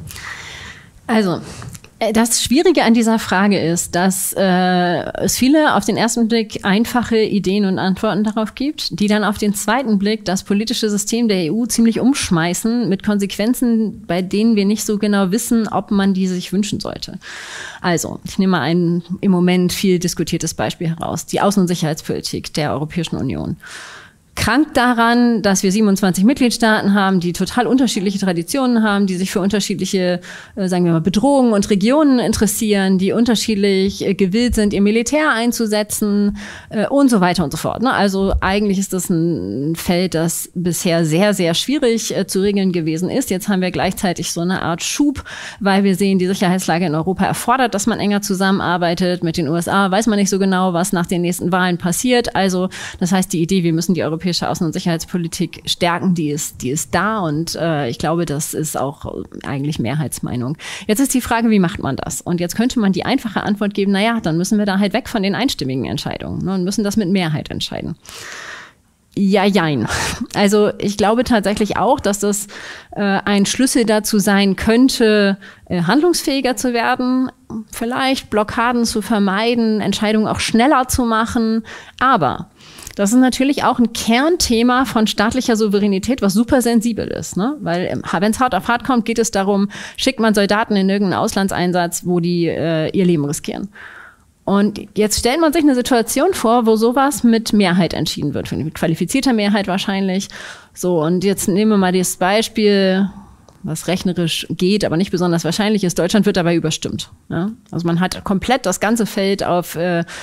Also, das Schwierige an dieser Frage ist, dass es viele auf den ersten Blick einfache Ideen und Antworten darauf gibt, die dann auf den zweiten Blick das politische System der EU ziemlich umschmeißen mit Konsequenzen, bei denen wir nicht so genau wissen, ob man die sich wünschen sollte. Also, ich nehme mal ein im Moment viel diskutiertes Beispiel heraus, die Außen- und Sicherheitspolitik der Europäischen Union. Krank daran, dass wir 27 Mitgliedstaaten haben, die total unterschiedliche Traditionen haben, die sich für unterschiedliche, sagen wir mal, Bedrohungen und Regionen interessieren, die unterschiedlich gewillt sind, ihr Militär einzusetzen und so weiter und so fort. Also eigentlich ist das ein Feld, das bisher sehr, sehr schwierig zu regeln gewesen ist. Jetzt haben wir gleichzeitig so eine Art Schub, weil wir sehen, die Sicherheitslage in Europa erfordert, dass man enger zusammenarbeitet. Mit den USA weiß man nicht so genau, was nach den nächsten Wahlen passiert. Also das heißt, die Idee, wir müssen die europäische Außen- und Sicherheitspolitik stärken, die ist da und ich glaube, das ist auch eigentlich Mehrheitsmeinung. Jetzt ist die Frage, wie macht man das? Und jetzt könnte man die einfache Antwort geben, naja, dann müssen wir da halt weg von den einstimmigen Entscheidungen, ne, und müssen das mit Mehrheit entscheiden. Ja, jein. Also ich glaube tatsächlich auch, dass das ein Schlüssel dazu sein könnte, handlungsfähiger zu werden, vielleicht Blockaden zu vermeiden, Entscheidungen auch schneller zu machen. Aber das ist natürlich auch ein Kernthema von staatlicher Souveränität, was super sensibel ist, ne? Weil wenn es hart auf hart kommt, geht es darum, schickt man Soldaten in irgendeinen Auslandseinsatz, wo die ihr Leben riskieren. Und jetzt stellt man sich eine Situation vor, wo sowas mit Mehrheit entschieden wird, mit qualifizierter Mehrheit wahrscheinlich. So, und jetzt nehmen wir mal das Beispiel, was rechnerisch geht, aber nicht besonders wahrscheinlich ist. Deutschland wird dabei überstimmt. Ja? Also man hat komplett das ganze Feld auf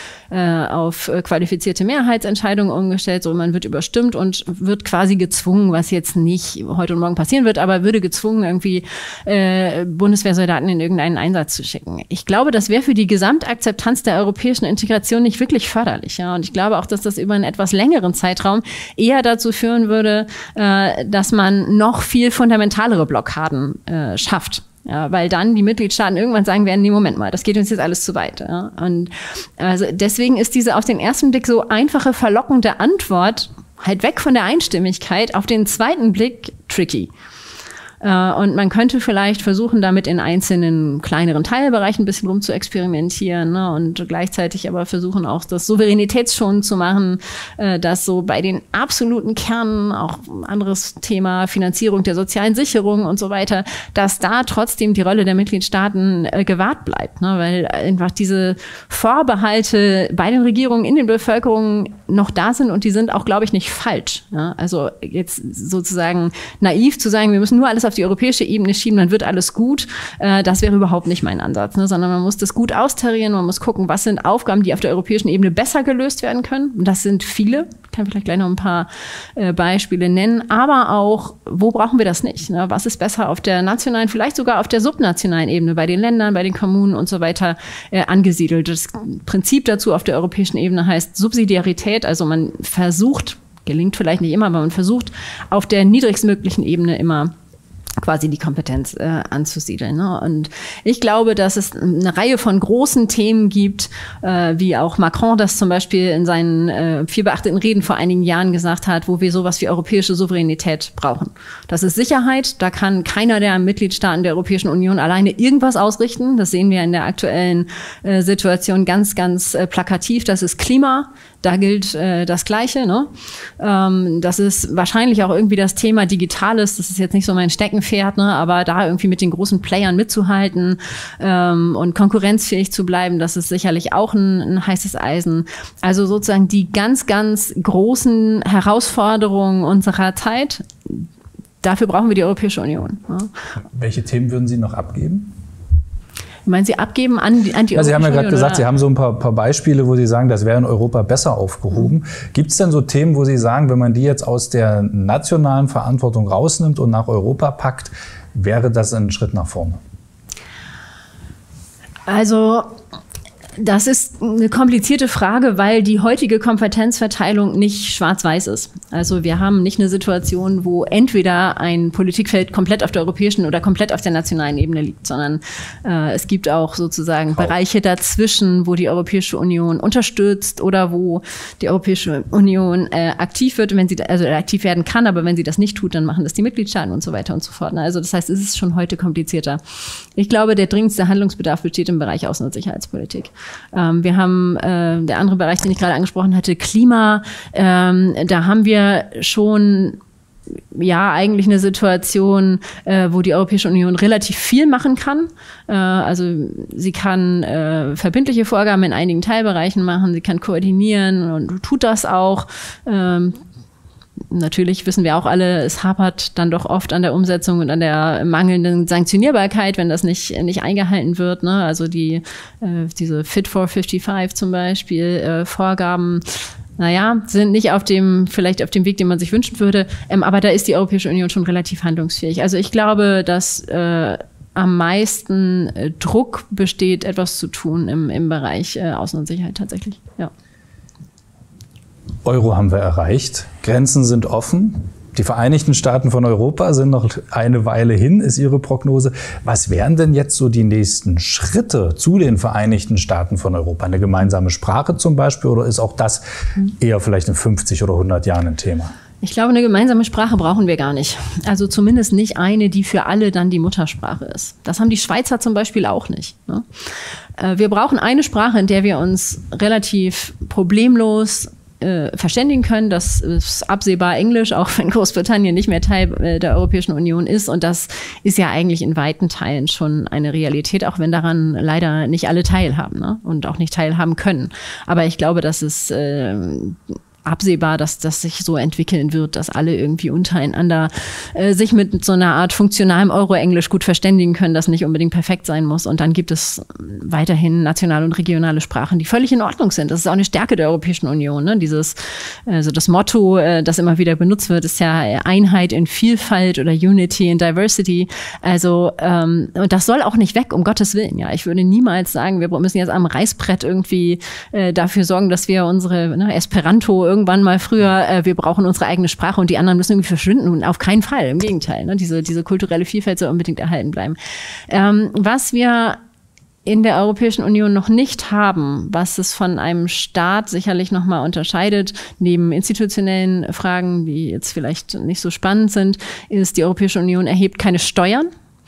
qualifizierte Mehrheitsentscheidungen umgestellt. So, man wird überstimmt und wird quasi gezwungen, was jetzt nicht heute und morgen passieren wird, aber würde gezwungen, irgendwie Bundeswehrsoldaten in irgendeinen Einsatz zu schicken. Ich glaube, das wäre für die Gesamtakzeptanz der europäischen Integration nicht wirklich förderlich. Ja? Und ich glaube auch, dass das über einen etwas längeren Zeitraum eher dazu führen würde, dass man noch viel fundamentalere Blockaden schafft. Ja, weil dann die Mitgliedstaaten irgendwann sagen werden, nee, Moment mal, das geht uns jetzt alles zu weit. Ja. Und also deswegen ist diese auf den ersten Blick so einfache, verlockende Antwort halt weg von der Einstimmigkeit auf den zweiten Blick tricky. Und man könnte vielleicht versuchen, damit in einzelnen kleineren Teilbereichen ein bisschen rum zu experimentieren, ne, und gleichzeitig aber versuchen auch das souveränitätsschonend zu machen, dass so bei den absoluten Kernen, auch anderes Thema Finanzierung der sozialen Sicherung und so weiter, dass da trotzdem die Rolle der Mitgliedstaaten gewahrt bleibt, ne, weil einfach diese Vorbehalte bei den Regierungen, in den Bevölkerungen noch da sind und die sind auch, glaube ich, nicht falsch. Ja. Also jetzt sozusagen naiv zu sagen, wir müssen nur alles auf die europäische Ebene schieben, dann wird alles gut. Das wäre überhaupt nicht mein Ansatz, ne? Sondern man muss das gut austarieren, man muss gucken, was sind Aufgaben, die auf der europäischen Ebene besser gelöst werden können. Und das sind viele. Ich kann vielleicht gleich noch ein paar Beispiele nennen. Aber auch, wo brauchen wir das nicht? Ne? Was ist besser auf der nationalen, vielleicht sogar auf der subnationalen Ebene, bei den Ländern, bei den Kommunen und so weiter angesiedelt. Das Prinzip dazu auf der europäischen Ebene heißt Subsidiarität. Also man versucht, gelingt vielleicht nicht immer, aber man versucht auf der niedrigstmöglichen Ebene immer quasi die Kompetenz anzusiedeln. Ne? Und ich glaube, dass es eine Reihe von großen Themen gibt, wie auch Macron das zum Beispiel in seinen viel beachteten Reden vor einigen Jahren gesagt hat, wo wir sowas wie europäische Souveränität brauchen. Das ist Sicherheit. Da kann keiner der Mitgliedstaaten der Europäischen Union alleine irgendwas ausrichten. Das sehen wir in der aktuellen Situation ganz, ganz plakativ. Das ist Klima. Da gilt das Gleiche. Ne? Das ist wahrscheinlich auch irgendwie das Thema Digitales. Das ist jetzt nicht so mein Steckenpferd, ne? Aber da irgendwie mit den großen Playern mitzuhalten und konkurrenzfähig zu bleiben, das ist sicherlich auch ein heißes Eisen. Also sozusagen die ganz, ganz großen Herausforderungen unserer Zeit, dafür brauchen wir die Europäische Union. Ne? Welche Themen würden Sie noch abgeben? Meinen Sie abgeben an die Europäische Union? Sie haben ja gerade gesagt, Sie haben so ein paar Beispiele, wo Sie sagen, das wäre in Europa besser aufgehoben. Gibt es denn so Themen, wo Sie sagen, wenn man die jetzt aus der nationalen Verantwortung rausnimmt und nach Europa packt, wäre das ein Schritt nach vorne? Also das ist eine komplizierte Frage, weil die heutige Kompetenzverteilung nicht schwarz-weiß ist. Also wir haben nicht eine Situation, wo entweder ein Politikfeld komplett auf der europäischen oder komplett auf der nationalen Ebene liegt, sondern es gibt auch sozusagen Bereiche dazwischen, wo die Europäische Union unterstützt oder wo die Europäische Union aktiv wird, wenn sie aktiv werden kann, aber wenn sie das nicht tut, dann machen das die Mitgliedstaaten und so weiter und so fort. Also das heißt, es ist schon heute komplizierter. Ich glaube, der dringendste Handlungsbedarf besteht im Bereich Außen- und Sicherheitspolitik. Wir haben der andere Bereich, den ich gerade angesprochen hatte, Klima. Da haben wir schon eigentlich eine Situation, wo die Europäische Union relativ viel machen kann. Also sie kann verbindliche Vorgaben in einigen Teilbereichen machen, sie kann koordinieren und tut das auch. Natürlich wissen wir auch alle, es hapert dann doch oft an der Umsetzung und an der mangelnden Sanktionierbarkeit, wenn das nicht eingehalten wird. Ne? Also diese Fit for 55 zum Beispiel, Vorgaben, sind nicht vielleicht auf dem Weg, den man sich wünschen würde. Aber da ist die Europäische Union schon relativ handlungsfähig. Also ich glaube, dass am meisten Druck besteht, etwas zu tun im Bereich Außen- und Sicherheit tatsächlich. Ja. Euro haben wir erreicht, Grenzen sind offen, Die Vereinigten Staaten von Europa sind noch eine Weile hin, ist Ihre Prognose. Was wären denn jetzt so die nächsten Schritte zu den Vereinigten Staaten von Europa? Eine gemeinsame Sprache zum Beispiel, oder ist auch das eher vielleicht in 50 oder 100 Jahren ein Thema? Ich glaube, eine gemeinsame Sprache brauchen wir gar nicht. Also zumindest nicht eine, die für alle dann die Muttersprache ist. Das haben die Schweizer zum Beispiel auch nicht, ne? Wir brauchen eine Sprache, in der wir uns relativ problemlos verständigen können. Das ist absehbar Englisch, auch wenn Großbritannien nicht mehr Teil der Europäischen Union ist. Und das ist ja eigentlich in weiten Teilen schon eine Realität, auch wenn daran leider nicht alle teilhaben, ne? Und auch nicht teilhaben können. Aber ich glaube, dass es absehbar, dass das sich so entwickeln wird, dass alle irgendwie untereinander sich mit so einer Art funktionalem Euro-Englisch gut verständigen können, das nicht unbedingt perfekt sein muss. Und dann gibt es weiterhin nationale und regionale Sprachen, die völlig in Ordnung sind. Das ist auch eine Stärke der Europäischen Union, ne? Also das Motto, das immer wieder benutzt wird, ist ja Einheit in Vielfalt oder Unity in Diversity. Also und das soll auch nicht weg, um Gottes Willen. Ja, ich würde niemals sagen, wir müssen jetzt am Reißbrett irgendwie dafür sorgen, dass wir unsere Esperanto irgendwann mal früher, wir brauchen unsere eigene Sprache und die anderen müssen irgendwie verschwinden. Und auf keinen Fall, im Gegenteil. Ne? Diese kulturelle Vielfalt soll unbedingt erhalten bleiben. Was wir in der Europäischen Union noch nicht haben, was es von einem Staat sicherlich nochmal unterscheidet, neben institutionellen Fragen, die jetzt vielleicht nicht so spannend sind, ist, die Europäische Union erhebt keine Steuern.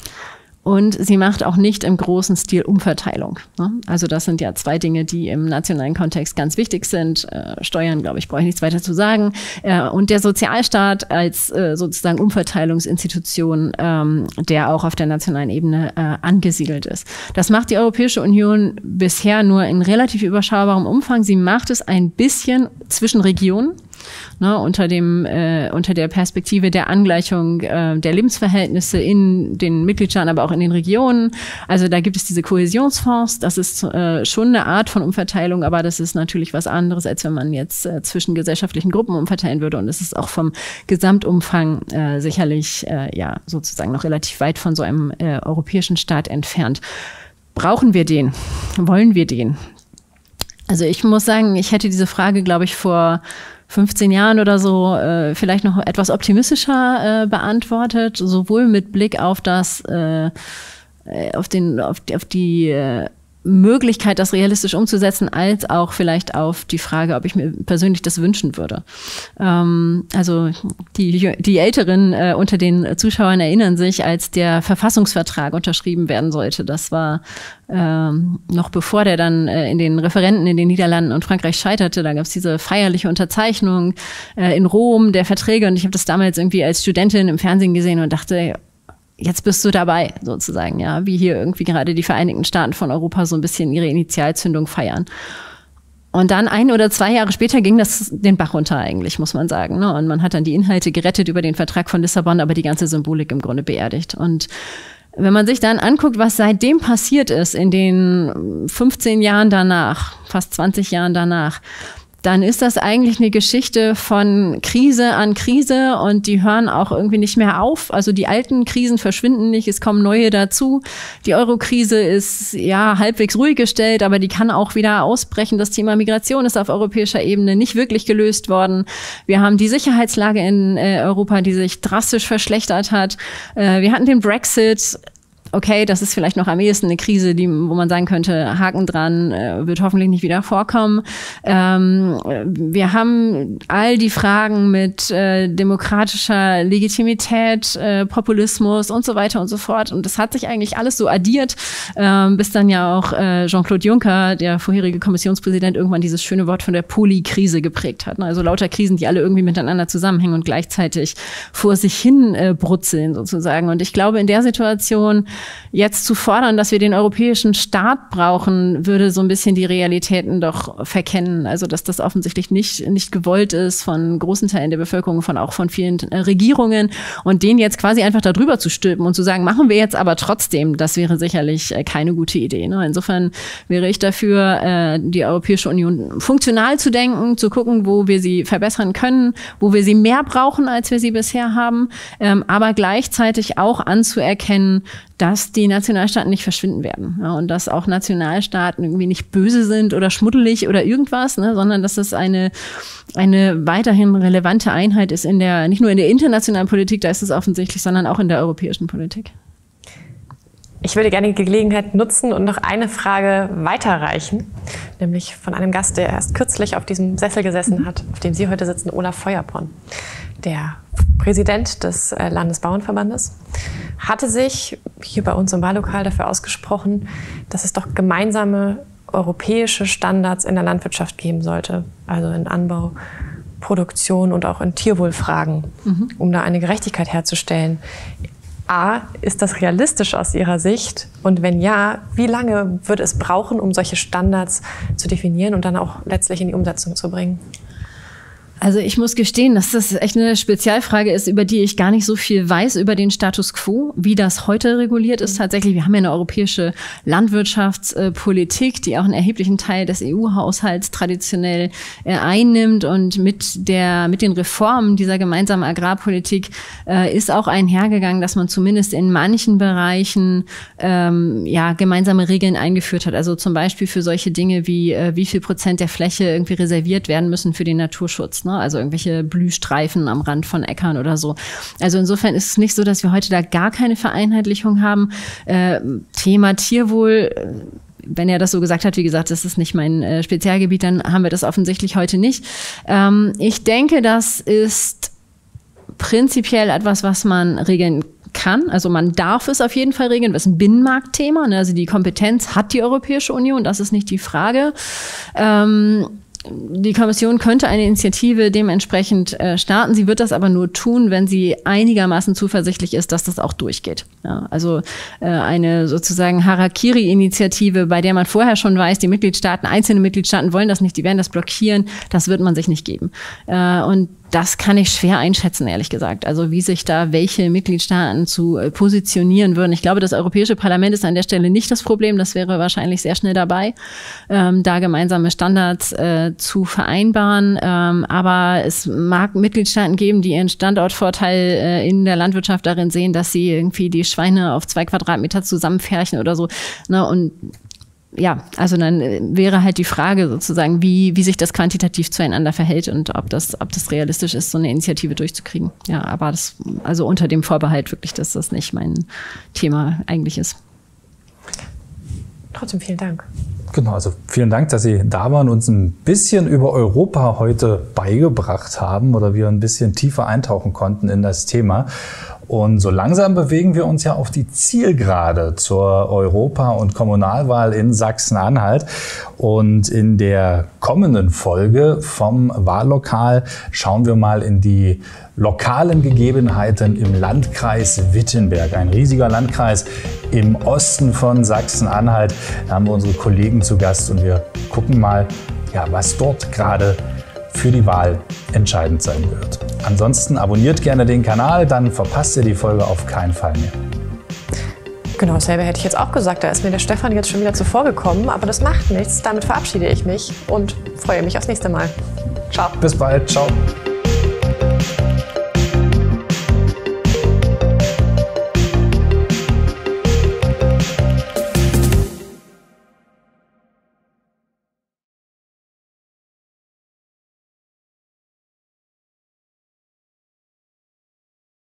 Und sie macht auch nicht im großen Stil Umverteilung. Also das sind ja zwei Dinge, die im nationalen Kontext ganz wichtig sind. Steuern, glaube ich, brauche ich nichts weiter zu sagen. Und der Sozialstaat als sozusagen Umverteilungsinstitution, der auch auf der nationalen Ebene angesiedelt ist. Das macht die Europäische Union bisher nur in relativ überschaubarem Umfang. Sie macht es ein bisschen zwischen Regionen. Ne, unter der Perspektive der Angleichung der Lebensverhältnisse in den Mitgliedstaaten, aber auch in den Regionen. Also da gibt es diese Kohäsionsfonds. Das ist schon eine Art von Umverteilung, aber das ist natürlich was anderes, als wenn man jetzt zwischen gesellschaftlichen Gruppen umverteilen würde. Und es ist auch vom Gesamtumfang sicherlich sozusagen noch relativ weit von so einem europäischen Staat entfernt. Brauchen wir den? Wollen wir den? Also ich muss sagen, ich hätte diese Frage, glaube ich, vor 15 Jahren oder so vielleicht noch etwas optimistischer beantwortet, sowohl mit Blick auf das, auf die Möglichkeit, das realistisch umzusetzen, als auch vielleicht auf die Frage, ob ich mir persönlich das wünschen würde. Also die Älteren unter den Zuschauern erinnern sich, als der Verfassungsvertrag unterschrieben werden sollte. Das war noch bevor der dann in den Referenden in den Niederlanden und Frankreich scheiterte. Da gab es diese feierliche Unterzeichnung in Rom der Verträge. Und ich habe das damals irgendwie als Studentin im Fernsehen gesehen und dachte, jetzt bist du dabei, sozusagen, ja, wie hier irgendwie gerade die Vereinigten Staaten von Europa so ein bisschen ihre Initialzündung feiern. Und dann 1 oder 2 Jahre später ging das den Bach runter eigentlich, muss man sagen, ne? Und man hat dann die Inhalte gerettet über den Vertrag von Lissabon, aber die ganze Symbolik im Grunde beerdigt. Und wenn man sich dann anguckt, was seitdem passiert ist in den 15 Jahren danach, fast 20 Jahren danach, dann ist das eigentlich eine Geschichte von Krise an Krise und die hören auch irgendwie nicht mehr auf. Also die alten Krisen verschwinden nicht, es kommen neue dazu. Die Euro-Krise ist ja halbwegs ruhig gestellt, aber die kann auch wieder ausbrechen. Das Thema Migration ist auf europäischer Ebene nicht wirklich gelöst worden. Wir haben die Sicherheitslage in Europa, die sich drastisch verschlechtert hat. Wir hatten den Brexit. Okay, das ist vielleicht noch am ehesten eine Krise, wo man sagen könnte, Haken dran, wird hoffentlich nicht wieder vorkommen. Wir haben all die Fragen mit demokratischer Legitimität, Populismus und so weiter und so fort. Und das hat sich eigentlich alles so addiert, bis dann ja auch Jean-Claude Juncker, der vorherige Kommissionspräsident, irgendwann dieses schöne Wort von der Polykrise geprägt hat. Also lauter Krisen, die alle irgendwie miteinander zusammenhängen und gleichzeitig vor sich hin brutzeln sozusagen. Und ich glaube, in der Situation jetzt zu fordern, dass wir den europäischen Staat brauchen, würde so ein bisschen die Realitäten doch verkennen. Also dass das offensichtlich nicht gewollt ist von großen Teilen der Bevölkerung, auch von vielen Regierungen. Und den jetzt quasi einfach da drüber zu stülpen und zu sagen, machen wir jetzt aber trotzdem, das wäre sicherlich keine gute Idee. Ne? Insofern wäre ich dafür, die Europäische Union funktional zu denken, zu gucken, wo wir sie verbessern können, wo wir sie mehr brauchen, als wir sie bisher haben, aber gleichzeitig auch anzuerkennen, dass die Nationalstaaten nicht verschwinden werden. Ja, und dass auch Nationalstaaten irgendwie nicht böse sind oder schmuddelig oder irgendwas, ne, sondern dass es eine weiterhin relevante Einheit ist nicht nur in der internationalen Politik, da ist es offensichtlich, sondern auch in der europäischen Politik. Ich würde gerne die Gelegenheit nutzen und noch eine Frage weiterreichen, nämlich von einem Gast, der erst kürzlich auf diesem Sessel gesessen hat, auf dem Sie heute sitzen, Olaf Feuerborn. Der Präsident des Landesbauernverbandes hatte sich hier bei uns im Wahllokal dafür ausgesprochen, dass es doch gemeinsame europäische Standards in der Landwirtschaft geben sollte, also in Anbau, Produktion und auch in Tierwohlfragen, um da eine Gerechtigkeit herzustellen. A, ist das realistisch aus Ihrer Sicht? Und wenn ja, wie lange wird es brauchen, um solche Standards zu definieren und dann auch letztlich in die Umsetzung zu bringen? Also ich muss gestehen, dass das echt eine Spezialfrage ist, über die ich gar nicht so viel weiß, über den Status quo, wie das heute reguliert ist. Tatsächlich, wir haben ja eine europäische Landwirtschaftspolitik, die auch einen erheblichen Teil des EU-Haushalts traditionell einnimmt. Und mit den Reformen dieser gemeinsamen Agrarpolitik ist auch einhergegangen, dass man zumindest in manchen Bereichen gemeinsame Regeln eingeführt hat. Also zum Beispiel für solche Dinge wie viel Prozent der Fläche irgendwie reserviert werden müssen für den Naturschutz, ne? Also irgendwelche Blühstreifen am Rand von Äckern oder so. Also insofern ist es nicht so, dass wir heute da gar keine Vereinheitlichung haben. Thema Tierwohl, wenn er das so gesagt hat, wie gesagt, das ist nicht mein Spezialgebiet, dann haben wir das offensichtlich heute nicht. Ich denke, das ist prinzipiell etwas, was man regeln kann. Also man darf es auf jeden Fall regeln. Das ist ein Binnenmarktthema. Ne? Also die Kompetenz hat die Europäische Union, das ist nicht die Frage. Die Kommission könnte eine Initiative dementsprechend starten. Sie wird das aber nur tun, wenn sie einigermaßen zuversichtlich ist, dass das auch durchgeht. Ja, also eine sozusagen Harakiri-Initiative, bei der man vorher schon weiß, einzelne Mitgliedstaaten wollen das nicht, die werden das blockieren, das wird man sich nicht geben. Und das kann ich schwer einschätzen, ehrlich gesagt. Also wie sich da welche Mitgliedstaaten zu positionieren würden. Ich glaube, das Europäische Parlament ist an der Stelle nicht das Problem. Das wäre wahrscheinlich sehr schnell dabei, da gemeinsame Standards zu vereinbaren. Aber es mag Mitgliedstaaten geben, die ihren Standortvorteil in der Landwirtschaft darin sehen, dass sie irgendwie die Schweine auf 2 Quadratmeter zusammenpferchen oder so. Ne? Und ja, also dann wäre halt die Frage sozusagen, wie sich das quantitativ zueinander verhält und ob das realistisch ist, so eine Initiative durchzukriegen. Ja, aber also unter dem Vorbehalt wirklich, dass das nicht mein Thema eigentlich ist. Trotzdem vielen Dank. Genau, also vielen Dank, dass Sie da waren und uns ein bisschen über Europa heute beigebracht haben oder wir ein bisschen tiefer eintauchen konnten in das Thema. Und so langsam bewegen wir uns ja auf die Zielgerade zur Europa- und Kommunalwahl in Sachsen-Anhalt. Und in der kommenden Folge vom Wahllokal schauen wir mal in die lokalen Gegebenheiten im Landkreis Wittenberg. Ein riesiger Landkreis im Osten von Sachsen-Anhalt. Da haben wir unsere Kollegen zu Gast und wir gucken mal, ja, was dort gerade für die Wahl entscheidend sein wird. Ansonsten abonniert gerne den Kanal, dann verpasst ihr die Folge auf keinen Fall mehr. Genau, dasselbe hätte ich jetzt auch gesagt. Da ist mir der Stefan jetzt schon wieder zuvor gekommen, aber das macht nichts. Damit verabschiede ich mich und freue mich aufs nächste Mal. Ciao. Bis bald. Ciao.